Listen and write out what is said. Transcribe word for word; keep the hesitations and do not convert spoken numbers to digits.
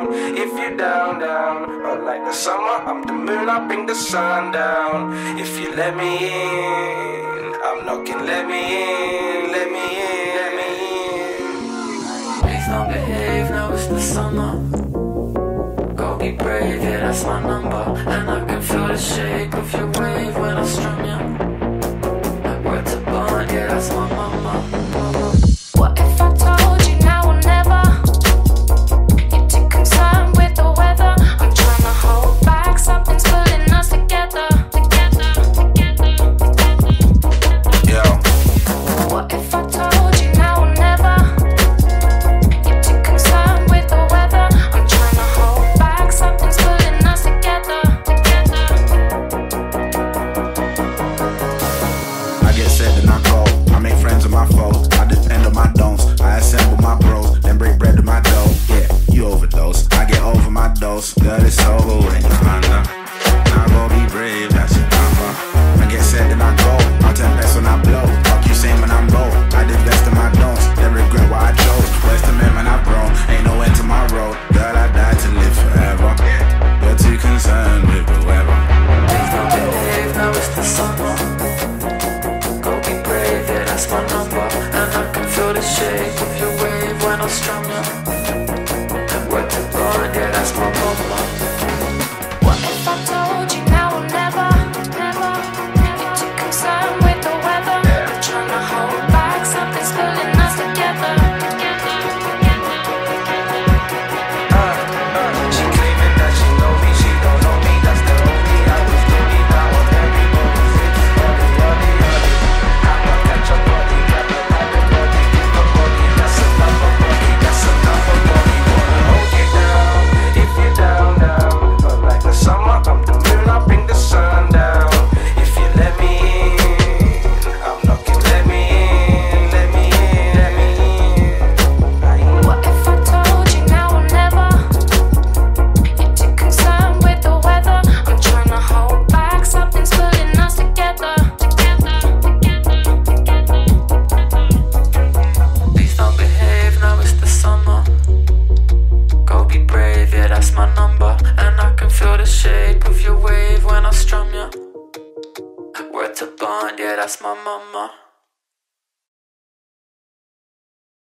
if you're down, down. But like the summer, I'm the moon, I bring the sun down. If you let me in, I'm knocking, let me in, let me in, let me in. Please don't behave, now it's the summer. Go be brave, yeah, that's my number. And I can feel the shake of your wave when I strum ya. Word to bond, yeah, that's my mama. What if I told you now or never? You're too concerned with the weather. I'm trying to hold back, something's pulling us together. Together, together, together. Yo. What if I told you now or never? You're too concerned with the weather. I'm trying to hold back, something's pulling us together. Together. I get set and I go. I make friends with my foes. I depend on my don'ts. I assemble my bros, then break bread to my dough. Yeah, you overdose. I get over my dose. Girl, it's over when you're under. Now go be brave, that's your number. I get set and I go. I'll turn best when I blow. Fuck you same when I'm low. I did best in my don'ts. Then regret what I chose. Where's the man when I've grown? Ain't no end to my road. Girl, I died to live forever. You're too concerned with the weather. Please don't behave, now it's the summer. Go be brave, yeah, that's my number. And I can feel the shake of your wave when I strum ya. Word to bond, yeah, that's my mama. What if I told you now or never? Never. You're too concerned with the weather. I'm trying to hold back, something's pulling us together. Together, together, together. She claiming that she know me, she don't know me. That's the only I was really now on every moment. Early, early, early. I'ma catch a body, got the type of body, give the body. That's another body, that's another body. Wanna hold you down, if you're down, down. But like the summer, I'm the moon, I bring the sun down. If you let me in, I'm knocking, let me in, let me in, let me in. What if I told you now or never? You're too concerned with the weather. I'm trying to hold back, something's pulling us together. Together, together, together. Please don't behave, now it's the summer. Go be brave, yeah, that's my number. And I can feel the shape of your wave when I strum ya. Word to bond, yeah, that's my mama.